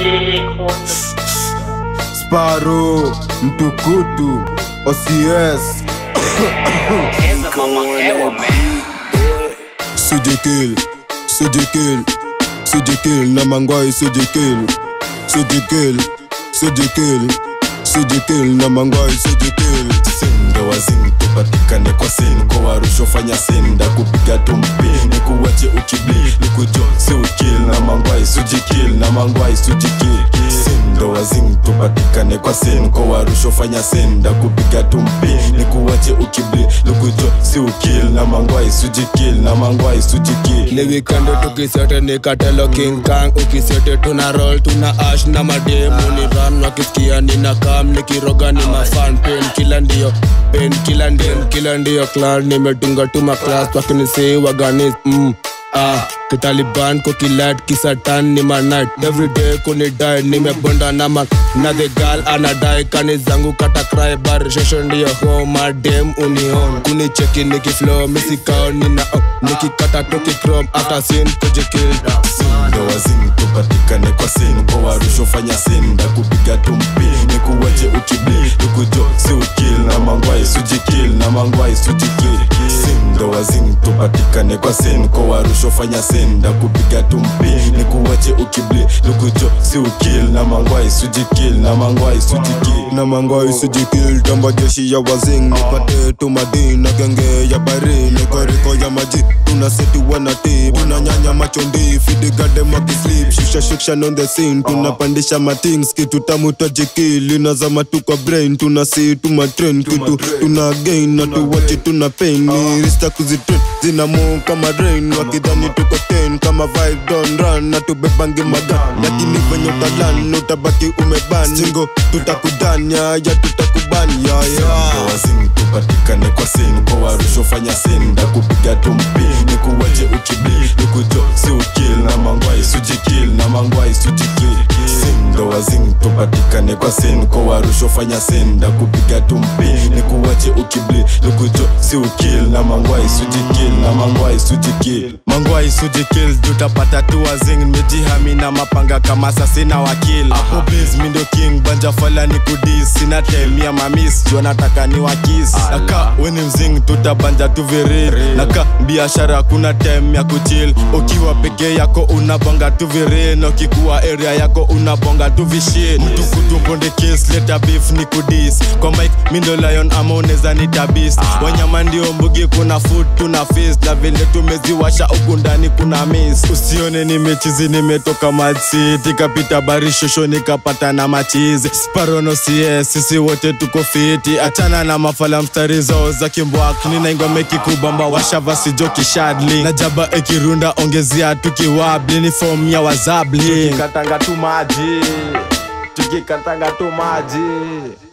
Sparrow, Mtukutu, OCS. Sujikil, na mangwai sujikil, na mangwai sujikil. Sindo wazing tupatikane kwa sin, kwa warusho fanya sinda kupiga tumpini, kuwache ukibli nikujo si ukil, na mangwai sujikil, Sindo wazing tupatikane kwa sin, kwa warusho fanya sinda kupiga tumpini, kuwache ukibli nikujo si ukil, na mangwai sujikil. Ni weekend tukisete ni katelo King Kang, ukisete tuna roll tuna ash na mademu ni run, wakisikia nina kam nikiroga ni mafan, pain killer ndio clan, nimetunga tuma class wakinisi waganis Kitaliban kukilat kisatan ni manat, everyday kunidai nimebonda na man, na the girl anadai kani zangu kata cry bar shosho ndio home madem unihon, kunicheki nikiflow misikao nina nikikata toki chrome after sin kujikil. Sindo wazing tupatikane kwa sin, kwa warusho fanya sinda kupiga tumpini, kuwache ukibli nukujo si ukil, na mangwai sujikil, Sindo wazing tupatikane kwa sin, kwa warusho fanya sinda kupiga tumpini, kuwache ukibli nukujo si ukil, na mangwai sujikil. Tamba jeshi ya wazing nipate tumadini na genge ya bari, nikoriko ya maji tunaseti wanati, tunanyanya machondi feed garden wakisleep, shusha section on the scene, tunapandisha matings kitu tamu tajikil, inazama tu kwa brain, tunasi tumatrain kitu tuna gain na tuwachi tuna pain, rista kuzitrain zina move kama rain, wakidhani tuko 10 kama vibe don't run, na tubebangi magan lakini venye utalan utabaki umeban, singo tutakudanya ya tutakubanya Sindo wazing tupatikane kwa sin, kwa warusho fanya sinda kupiga tumpini, kuwache ukibli nukujo si ukil, na mangwai sujikil, Sindo wazing tupatikane kwa sin, kwa warusho fanya sinda kupiga tumpini, kuwache ukibli nukujo si ukil, na mangwai sujikil, tutapata tu wazing mejihami na mapanga kama sasina wakil, hapo biz mindo king banja fala ni kudis, sina time ya mamis jua nataka ni wakis, naka weni mzing tutabanja tu viril, naka biashara kuna time ya kuchill, ukiwa peke yako unabonga tu viril, na ukikuwa area yako unabonga tu vishit, Mtukutu mbonde case leta beef ni kudis, kwa mic mindo lion ama uneza nitabis, wanyama ndio mbugi kuna food tuna face, na vile tumeziwasha ukundani kuna miss, usione nimechizi nimetoka Mad City, kapita bari shosho nikapata na machizi, Sparrow no CS sisi wote tuko fiti, achana na mafala mstari zao za kimbwak, nina ingome kikubamba washava sijoki shadli, na jaba ekirunda ongezia tukiwabli, ni form ya wazabli, tukikatanga tu maji